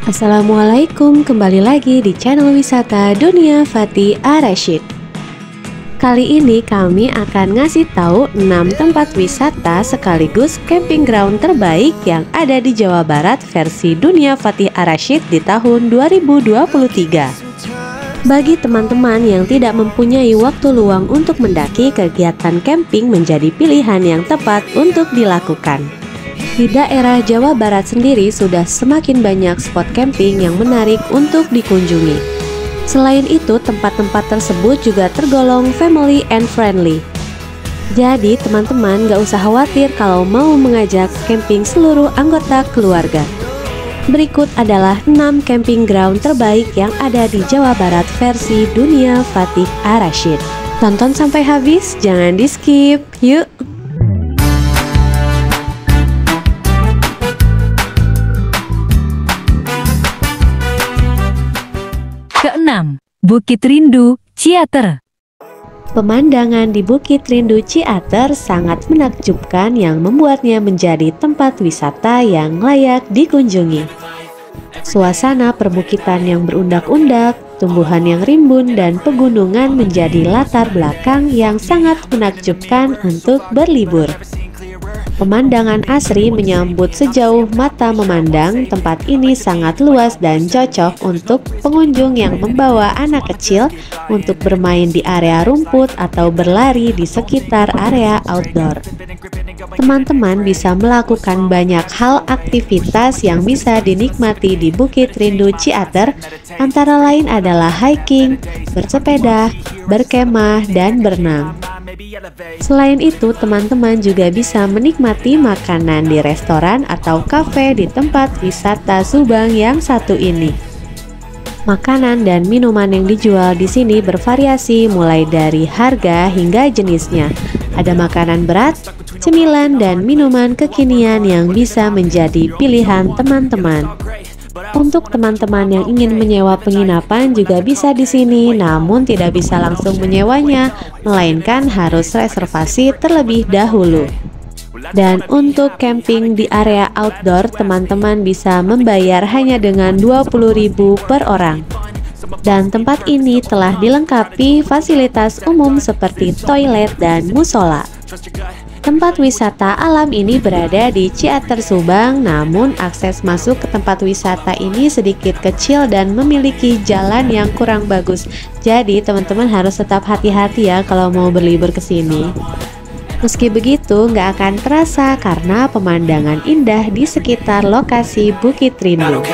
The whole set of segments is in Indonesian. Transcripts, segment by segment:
Assalamualaikum, kembali lagi di channel wisata Dunia Fatih Ar-Rasyid. Kali ini kami akan ngasih tahu 6 tempat wisata sekaligus camping ground terbaik yang ada di Jawa Barat versi Dunia Fatih Ar-Rasyid di tahun 2023. Bagi teman-teman yang tidak mempunyai waktu luang untuk mendaki, kegiatan camping menjadi pilihan yang tepat untuk dilakukan. Di daerah Jawa Barat sendiri sudah semakin banyak spot camping yang menarik untuk dikunjungi. Selain itu, tempat-tempat tersebut juga tergolong family and friendly. Jadi teman-teman gak usah khawatir kalau mau mengajak camping seluruh anggota keluarga. Berikut adalah 6 camping ground terbaik yang ada di Jawa Barat versi Dunia Fatih Ar-Rasyid. Tonton sampai habis, jangan di skip, yuk! Keenam, Bukit Rindu, Ciater. Pemandangan di Bukit Rindu Ciater sangat menakjubkan yang membuatnya menjadi tempat wisata yang layak dikunjungi. Suasana perbukitan yang berundak-undak, tumbuhan yang rimbun, dan pegunungan menjadi latar belakang yang sangat menakjubkan untuk berlibur. Pemandangan asri menyambut sejauh mata memandang. Tempat ini sangat luas dan cocok untuk pengunjung yang membawa anak kecil untuk bermain di area rumput atau berlari di sekitar area outdoor. Teman-teman bisa melakukan banyak hal aktivitas yang bisa dinikmati di Bukit Rindu Ciater, antara lain adalah hiking, bersepeda, berkemah, dan berenang. Selain itu, teman-teman juga bisa menikmati makanan di restoran atau kafe di tempat wisata Subang yang satu ini. Makanan dan minuman yang dijual di sini bervariasi mulai dari harga hingga jenisnya. Ada makanan berat, cemilan, dan minuman kekinian yang bisa menjadi pilihan teman-teman. Untuk teman-teman yang ingin menyewa penginapan juga bisa di sini, namun tidak bisa langsung menyewanya, melainkan harus reservasi terlebih dahulu. Dan untuk camping di area outdoor, teman-teman bisa membayar hanya dengan 20.000 per orang. Dan tempat ini telah dilengkapi fasilitas umum seperti toilet dan musola. Tempat wisata alam ini berada di Ciater Subang, namun akses masuk ke tempat wisata ini sedikit kecil dan memiliki jalan yang kurang bagus. Jadi teman-teman harus tetap hati-hati ya kalau mau berlibur ke sini. Meski begitu, nggak akan terasa karena pemandangan indah di sekitar lokasi Bukit Rindu.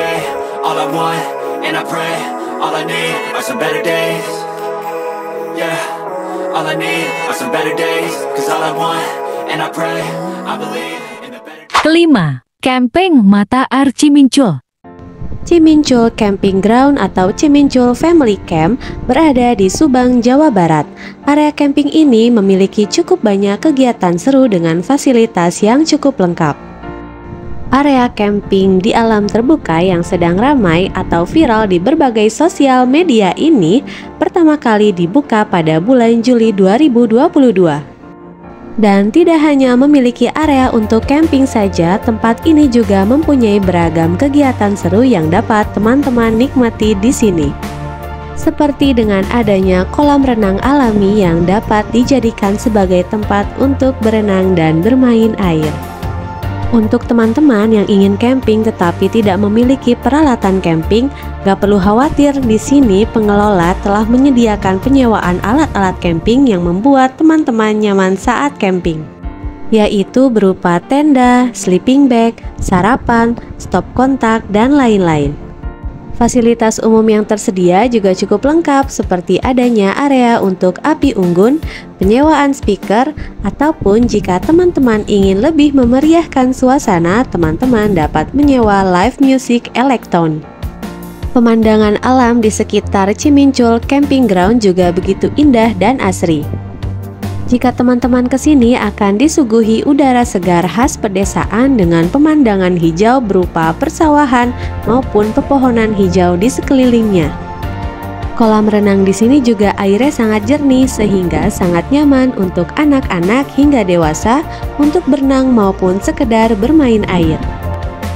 Kelima, Camping Mata Air Cimincul. Cimincul Camping Ground atau Cimincul Family Camp berada di Subang, Jawa Barat. Area camping ini memiliki cukup banyak kegiatan seru dengan fasilitas yang cukup lengkap. Area camping di alam terbuka yang sedang ramai atau viral di berbagai sosial media ini pertama kali dibuka pada bulan Juli 2022. Dan tidak hanya memiliki area untuk camping saja, tempat ini juga mempunyai beragam kegiatan seru yang dapat teman-teman nikmati di sini. Seperti dengan adanya kolam renang alami yang dapat dijadikan sebagai tempat untuk berenang dan bermain air. Untuk teman-teman yang ingin camping tetapi tidak memiliki peralatan camping, gak perlu khawatir, di sini pengelola telah menyediakan penyewaan alat-alat camping yang membuat teman-teman nyaman saat camping, yaitu berupa tenda, sleeping bag, sarapan, stop kontak, dan lain-lain. Fasilitas umum yang tersedia juga cukup lengkap seperti adanya area untuk api unggun, penyewaan speaker, ataupun jika teman-teman ingin lebih memeriahkan suasana, teman-teman dapat menyewa live music elektron. Pemandangan alam di sekitar Cimincul Camping Ground juga begitu indah dan asri. Jika teman-teman kesini akan disuguhi udara segar khas pedesaan dengan pemandangan hijau berupa persawahan maupun pepohonan hijau di sekelilingnya. Kolam renang di sini juga airnya sangat jernih sehingga sangat nyaman untuk anak-anak hingga dewasa untuk berenang maupun sekedar bermain air.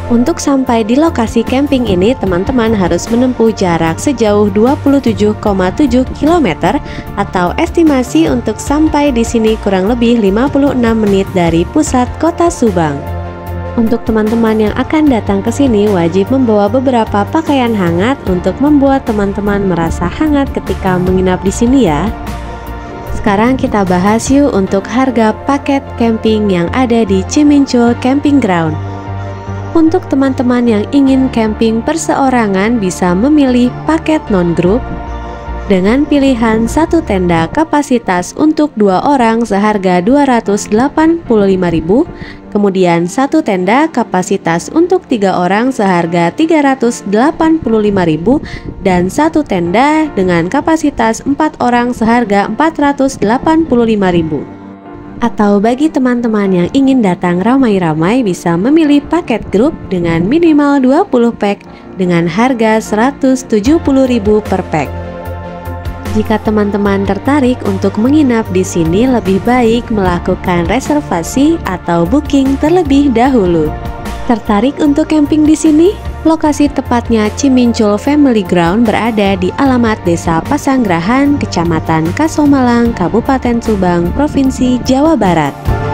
Untuk sampai di lokasi camping ini, teman-teman harus menempuh jarak sejauh 27,7 km atau estimasi untuk sampai di sini kurang lebih 56 menit dari pusat kota Subang. Untuk teman-teman yang akan datang ke sini wajib membawa beberapa pakaian hangat untuk membuat teman-teman merasa hangat ketika menginap di sini ya. Sekarang kita bahas yuk untuk harga paket camping yang ada di Cimincul Camping Ground. Untuk teman-teman yang ingin camping perseorangan bisa memilih paket non-grup dengan pilihan satu tenda kapasitas untuk 2 orang seharga Rp285.000, kemudian satu tenda kapasitas untuk 3 orang seharga Rp385.000, dan satu tenda dengan kapasitas 4 orang seharga Rp485.000. Atau bagi teman-teman yang ingin datang ramai-ramai bisa memilih paket grup dengan minimal 20 pack dengan harga Rp170.000 per pack. Jika teman-teman tertarik untuk menginap di sini, lebih baik melakukan reservasi atau booking terlebih dahulu. Tertarik untuk camping di sini? Lokasi tepatnya Cimincul Family Ground berada di alamat Desa Pasanggerahan, Kecamatan Kasomalang, Kabupaten Subang, Provinsi Jawa Barat.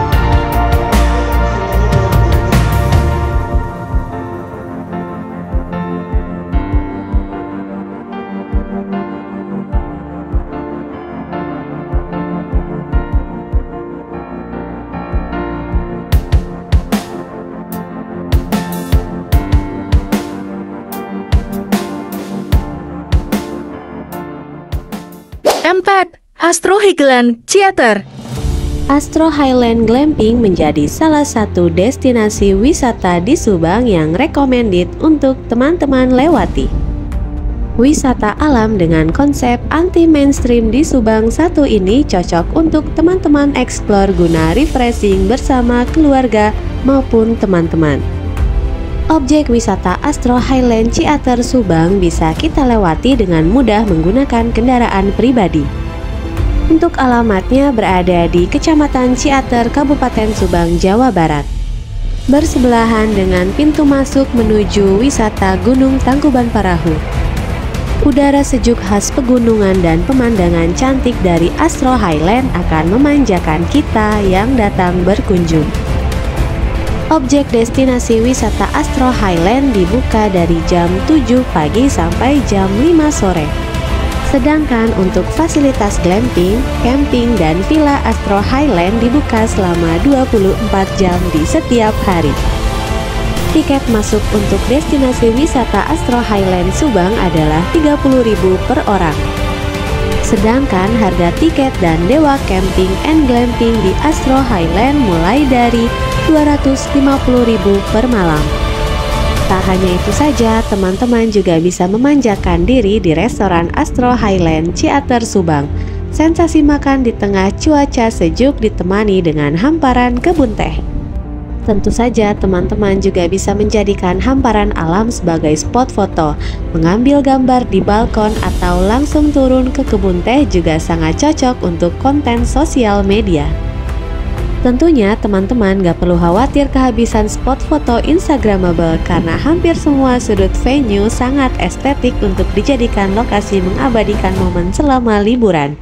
Astro Highland Theater. Astro Highland Glamping menjadi salah satu destinasi wisata di Subang yang recommended untuk teman-teman lewati. Wisata alam dengan konsep anti-mainstream di Subang satu ini cocok untuk teman-teman explore guna refreshing bersama keluarga maupun teman-teman. Objek wisata Astro Highland Theater Subang bisa kita lewati dengan mudah menggunakan kendaraan pribadi. Untuk alamatnya berada di Kecamatan Ciater, Kabupaten Subang, Jawa Barat. Bersebelahan dengan pintu masuk menuju wisata Gunung Tangkuban Parahu. Udara sejuk khas pegunungan dan pemandangan cantik dari Astro Highland akan memanjakan kita yang datang berkunjung. Objek destinasi wisata Astro Highland dibuka dari jam 7 pagi sampai jam 5 sore. Sedangkan untuk fasilitas glamping, camping, dan villa Astro Highland dibuka selama 24 jam di setiap hari. Tiket masuk untuk destinasi wisata Astro Highland Subang adalah Rp30.000 per orang. Sedangkan harga tiket dan dewa camping and glamping di Astro Highland mulai dari Rp250.000 per malam. Tak hanya itu saja, teman-teman juga bisa memanjakan diri di restoran Astro Highland Theater Subang. Sensasi makan di tengah cuaca sejuk ditemani dengan hamparan kebun teh. Tentu saja teman-teman juga bisa menjadikan hamparan alam sebagai spot foto. Mengambil gambar di balkon atau langsung turun ke kebun teh juga sangat cocok untuk konten sosial media. Tentunya teman-teman gak perlu khawatir kehabisan spot foto instagramable karena hampir semua sudut venue sangat estetik untuk dijadikan lokasi mengabadikan momen selama liburan.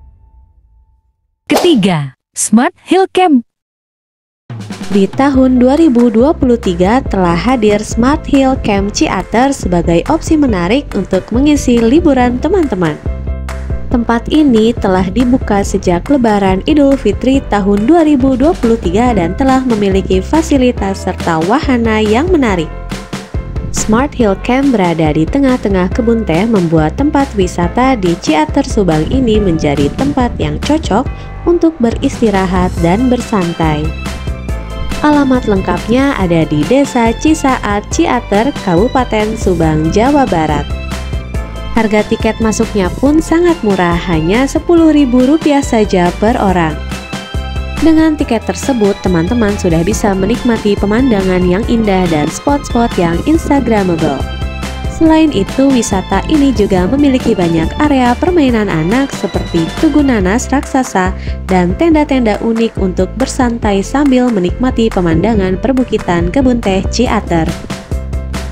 Ketiga, Smart Hill Camp. Di tahun 2023 telah hadir Smart Hill Camp Ciater sebagai opsi menarik untuk mengisi liburan teman-teman. Tempat ini telah dibuka sejak Lebaran Idul Fitri tahun 2023 dan telah memiliki fasilitas serta wahana yang menarik. Smart Hill Camp berada di tengah-tengah kebun teh membuat tempat wisata di Ciater Subang ini menjadi tempat yang cocok untuk beristirahat dan bersantai. Alamat lengkapnya ada di Desa Cisaat, Ciater, Kabupaten Subang, Jawa Barat. Harga tiket masuknya pun sangat murah, hanya Rp10.000 saja per orang. Dengan tiket tersebut, teman-teman sudah bisa menikmati pemandangan yang indah dan spot-spot yang instagramable. Selain itu, wisata ini juga memiliki banyak area permainan anak seperti tugu nanas raksasa dan tenda-tenda unik untuk bersantai sambil menikmati pemandangan perbukitan kebun teh Ciater.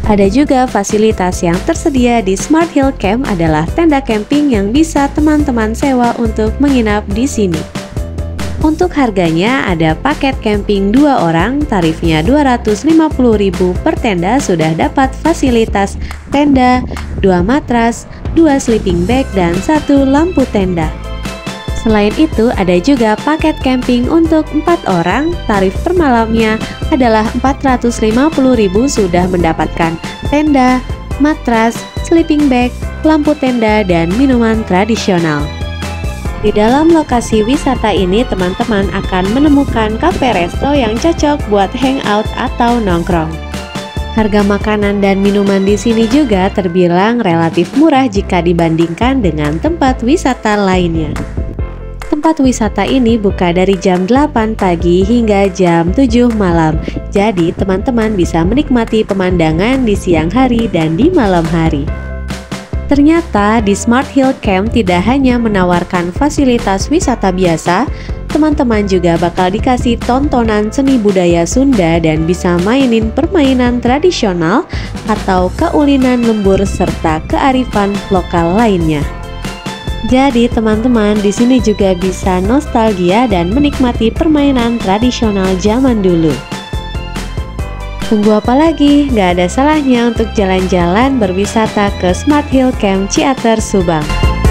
Ada juga fasilitas yang tersedia di Smart Hill Camp adalah tenda camping yang bisa teman-teman sewa untuk menginap di sini. Untuk harganya ada paket camping 2 orang, tarifnya Rp250.000 per tenda sudah dapat fasilitas tenda, 2 matras, 2 sleeping bag, dan 1 lampu tenda. Selain itu, ada juga paket camping untuk 4 orang, tarif per malamnya adalah Rp450.000 sudah mendapatkan tenda, matras, sleeping bag, lampu tenda, dan minuman tradisional. Di dalam lokasi wisata ini, teman-teman akan menemukan kafe resto yang cocok buat hangout atau nongkrong. Harga makanan dan minuman di sini juga terbilang relatif murah jika dibandingkan dengan tempat wisata lainnya. Tempat wisata ini buka dari jam 8 pagi hingga jam 7 malam. Jadi teman-teman bisa menikmati pemandangan di siang hari dan di malam hari. Ternyata di Smart Hill Camp tidak hanya menawarkan fasilitas wisata biasa, teman-teman juga bakal dikasih tontonan seni budaya Sunda dan bisa mainin permainan tradisional atau keulinan lembur serta kearifan lokal lainnya. Jadi teman-teman di sini juga bisa nostalgia dan menikmati permainan tradisional zaman dulu. Tunggu apa lagi? Gak ada salahnya untuk jalan-jalan berwisata ke Smart Hill Camp Ciater Subang.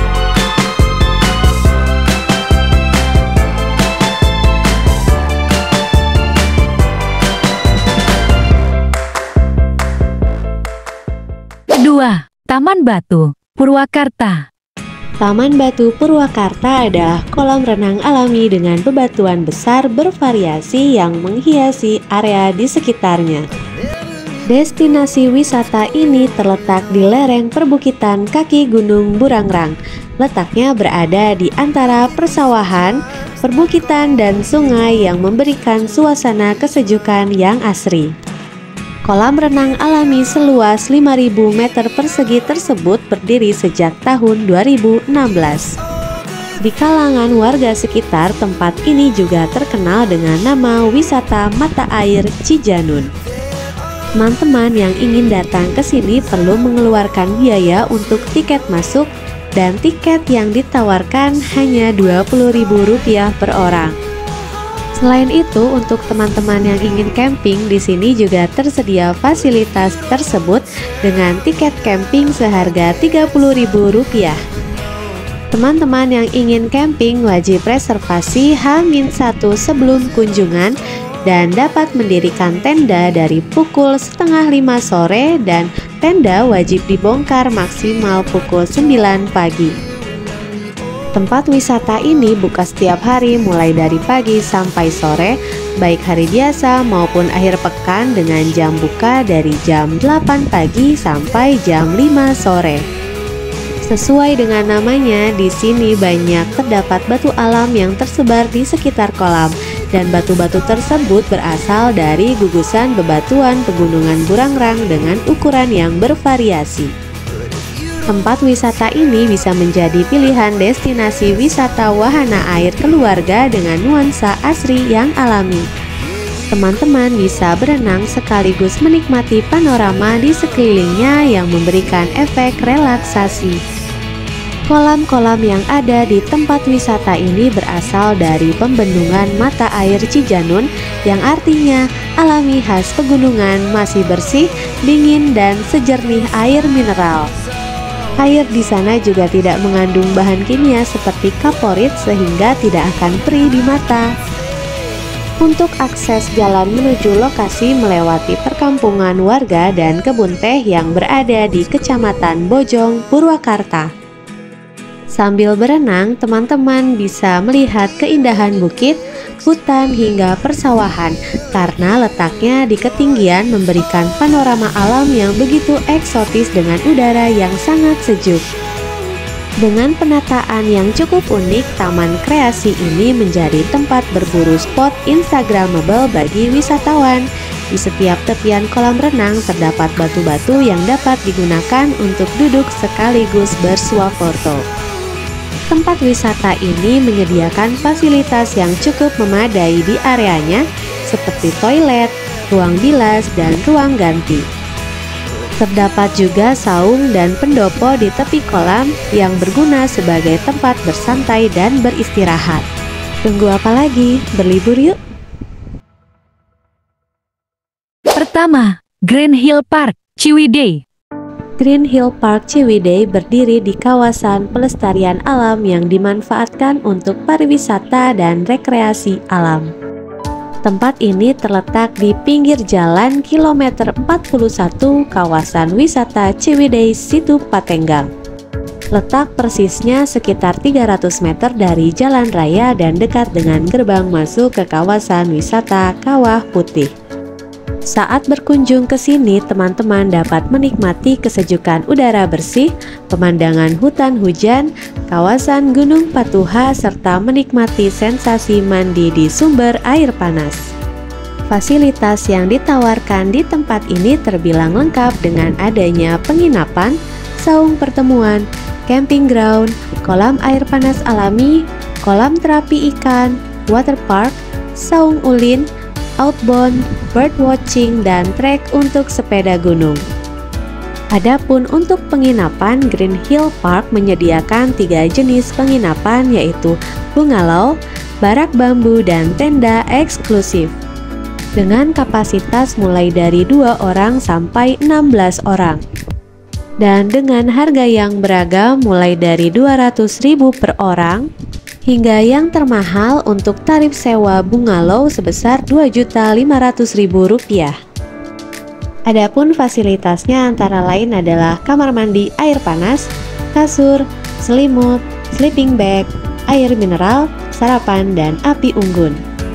Kedua, Taman Batu, Purwakarta. Taman Batu Purwakarta adalah kolam renang alami dengan bebatuan besar bervariasi yang menghiasi area di sekitarnya. Destinasi wisata ini terletak di lereng perbukitan kaki Gunung Burangrang. Letaknya berada di antara persawahan, perbukitan, dan sungai yang memberikan suasana kesejukan yang asri. Kolam renang alami seluas 5.000 meter persegi tersebut berdiri sejak tahun 2016. Di kalangan warga sekitar, tempat ini juga terkenal dengan nama wisata mata air Cijanun. Teman-teman yang ingin datang ke sini perlu mengeluarkan biaya untuk tiket masuk, dan tiket yang ditawarkan hanya Rp20.000 per orang. Selain itu, untuk teman-teman yang ingin camping, di sini juga tersedia fasilitas tersebut dengan tiket camping seharga Rp30.000. Teman-teman yang ingin camping wajib reservasi H-1 sebelum kunjungan dan dapat mendirikan tenda dari pukul 4:30 sore dan tenda wajib dibongkar maksimal pukul 9 pagi. Tempat wisata ini buka setiap hari mulai dari pagi sampai sore, baik hari biasa maupun akhir pekan dengan jam buka dari jam 8 pagi sampai jam 5 sore. Sesuai dengan namanya, di sini banyak terdapat batu alam yang tersebar di sekitar kolam, dan batu-batu tersebut berasal dari gugusan bebatuan pegunungan Burangrang dengan ukuran yang bervariasi. Tempat wisata ini bisa menjadi pilihan destinasi wisata wahana air keluarga dengan nuansa asri yang alami. Teman-teman bisa berenang sekaligus menikmati panorama di sekelilingnya yang memberikan efek relaksasi. Kolam-kolam yang ada di tempat wisata ini berasal dari pembendungan mata air Cijanun, yang artinya alami khas pegunungan, masih bersih, dingin, dan sejernih air mineral. Air di sana juga tidak mengandung bahan kimia seperti kaporit sehingga tidak akan perih di mata. Untuk akses jalan menuju lokasi melewati perkampungan warga dan kebun teh yang berada di Kecamatan Bojong, Purwakarta. Sambil berenang, teman-teman bisa melihat keindahan bukit, hutan, hingga persawahan karena letaknya di ketinggian memberikan panorama alam yang begitu eksotis dengan udara yang sangat sejuk. Dengan penataan yang cukup unik, taman kreasi ini menjadi tempat berburu spot instagramable bagi wisatawan. Di setiap tepian kolam renang terdapat batu-batu yang dapat digunakan untuk duduk sekaligus bersuah foto. Tempat wisata ini menyediakan fasilitas yang cukup memadai di areanya, seperti toilet, ruang bilas, dan ruang ganti. Terdapat juga saung dan pendopo di tepi kolam yang berguna sebagai tempat bersantai dan beristirahat. Tunggu apa lagi? Berlibur yuk! Pertama, Green Hill Park, Ciwidey. Green Hill Park Ciwidey berdiri di kawasan pelestarian alam yang dimanfaatkan untuk pariwisata dan rekreasi alam. Tempat ini terletak di pinggir jalan kilometer 41 kawasan wisata Ciwidey Situ Patenggang. Letak persisnya sekitar 300 meter dari jalan raya dan dekat dengan gerbang masuk ke kawasan wisata Kawah Putih. Saat berkunjung ke sini, teman-teman dapat menikmati kesejukan udara bersih, pemandangan hutan hujan, kawasan Gunung Patuha, serta menikmati sensasi mandi di sumber air panas. Fasilitas yang ditawarkan di tempat ini terbilang lengkap dengan adanya penginapan, saung pertemuan, camping ground, kolam air panas alami, kolam terapi ikan, water park, saung ulin, outbound, bird watching, dan trek untuk sepeda gunung. Adapun untuk penginapan, Green Hill Park menyediakan 3 jenis penginapan, yaitu bungalow, barak bambu, dan tenda eksklusif. Dengan kapasitas mulai dari 2 orang sampai 16 orang. Dan dengan harga yang beragam mulai dari 200.000 per orang, hingga yang termahal untuk tarif sewa bungalow sebesar Rp2.500.000. Adapun fasilitasnya antara lain adalah kamar mandi air panas, kasur, selimut, sleeping bag, air mineral, sarapan, dan api unggun.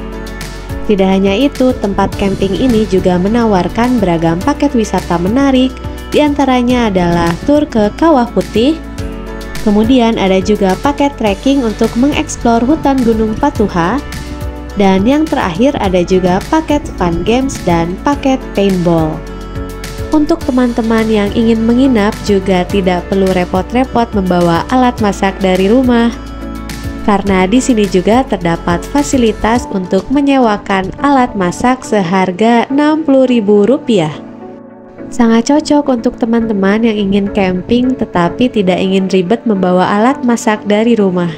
Tidak hanya itu, tempat camping ini juga menawarkan beragam paket wisata menarik, diantaranya adalah tur ke Kawah Putih. Kemudian ada juga paket trekking untuk mengeksplor hutan Gunung Patuha. Dan yang terakhir ada juga paket fun games dan paket paintball. Untuk teman-teman yang ingin menginap juga tidak perlu repot-repot membawa alat masak dari rumah. Karena di sini juga terdapat fasilitas untuk menyewakan alat masak seharga Rp60.000. Sangat cocok untuk teman-teman yang ingin camping tetapi tidak ingin ribet membawa alat masak dari rumah.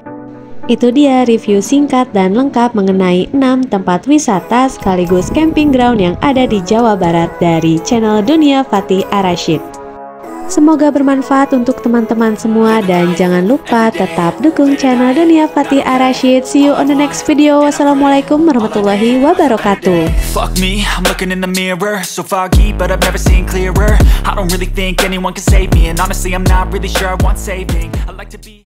Itu dia review singkat dan lengkap mengenai 6 tempat wisata sekaligus camping ground yang ada di Jawa Barat dari channel Dunia Fatih Ar-Rasyid. Semoga bermanfaat untuk teman-teman semua dan jangan lupa tetap dukung channel Dunia Fatih Ar-Rasyid. See you on the next video. Wassalamualaikum warahmatullahi wabarakatuh. Fuck me, I'm looking in the mirror, so foggy, but I've never seen clearer. I don't really think anyone can save me, and honestly I'm not really sure I want saving. I like to be